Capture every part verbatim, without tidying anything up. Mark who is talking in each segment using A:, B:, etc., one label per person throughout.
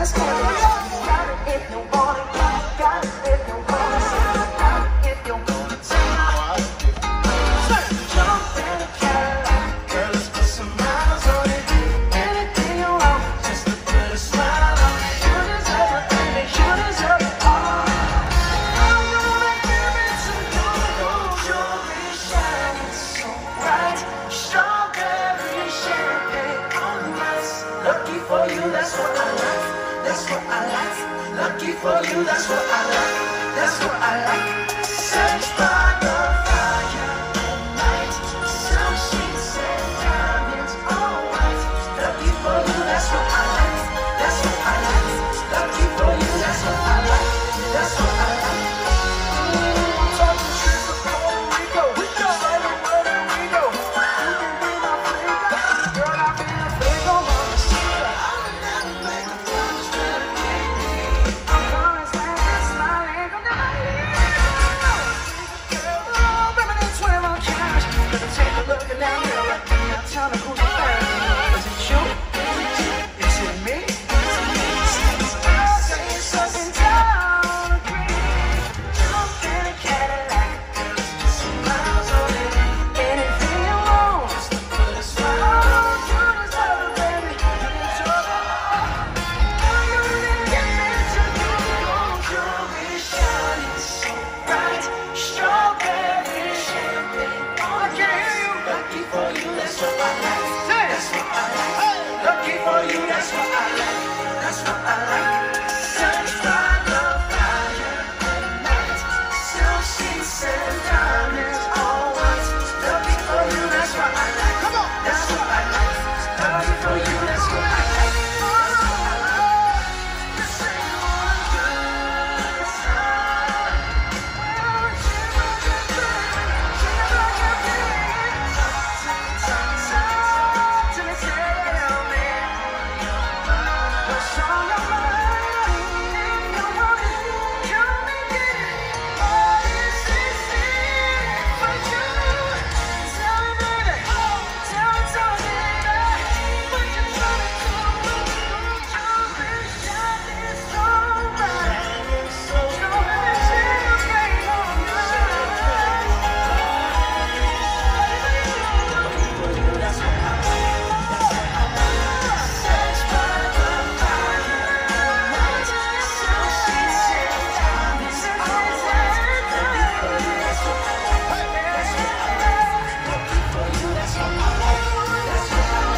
A: Let's go. Got it if you want it. Got it if you want it. Got it if you want it. Jump in a Cadillac, girl, let's put some miles on it. Anything you want, just to put a smile on it. You deserve it, baby, you deserve it all. I'm gonna give it to you. Jewelry shining so bright, strawberry champagne on ice. Lucky for you, that's what I like. That's what I like. Lucky for you, that's what I like. That's what I like. Search by the fire at night. Some sheets and diamonds, all white. Lucky for you, that's what I like. That's what I like. Lucky for you, that's what I like. That's what I like. I'm talking shit before we go. We go. Everywhere we go. You can be my flicker. Girl, I'll be a flicker on the seeker. I'll never make a promise that I can't keep. I'm coming, standing, smiling, come down here. Girl, reminisce when I'm cash. Gonna take a look at that mirror right now. Tell me who's the best. Is it you? Is it me? Say it's something down the creek. Jump in a Cadillac, girl, let's put some miles on it. Anything you want, just to put a smile on it. You deserve it, baby, you deserve it all. I'm gonna give it to you. Gold jewelry shining so bright, strawberry champagne on ice. Lucky for you, that's what I like. That's what I like. Lucky for you, that's what I like. That's what I like. Search by the fire at night. Silk sheets and diamonds, all white. Lucky for you, that's what I like. Come on, that's what I like. Lucky for you, that's what I like. That's what I like. You say you want a good side. Well, she was a baby. She was a baby. To me, tell me what's on your mind. If you want it, you make it. What is this for you? Tell me, baby. Tell me, tell me, baby. What you trying to do? Jewelry shining so bright, strawberry champagne on ice. That's what I like. Search by the fire at night. Silk sheets and diamonds, all white. Lucky for you, that's what I like. That's what I like. Lucky for you, that's what I like. That's what I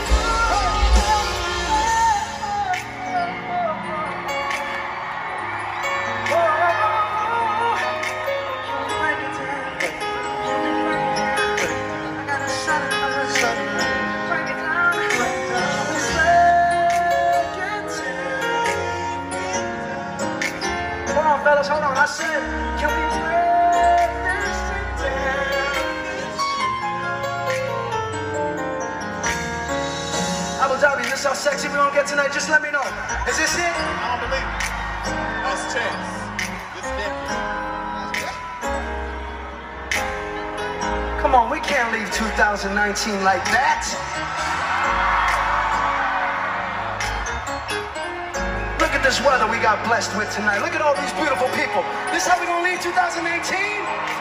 A: Hold on, fellas, hold on. I said, can we break this shit down? Abu Dhabi, this how sexy we gonna get tonight? Just let me know. Is this it?
B: I don't believe it. That's chance. This is different.
A: Come on, we can't leave two thousand nineteen like that. Look at this weather we got blessed with tonight. Look at all these beautiful people. This how we gonna leave two thousand eighteen?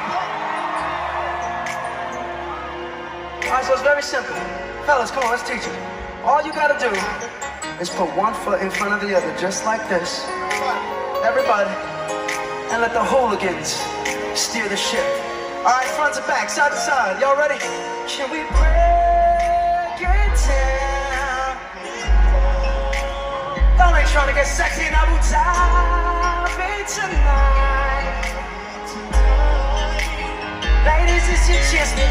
A: All right, so it's very simple. Fellas, come on, let's teach you. All you gotta do is put one foot in front of the other, just like this. Everybody. And let the hooligans steer the ship. All right, front to back, side to side. Y'all ready? Can we break it down? Y'all ain't trying to get sexy in Abu Dhabi tonight. Ladies, it's your chance.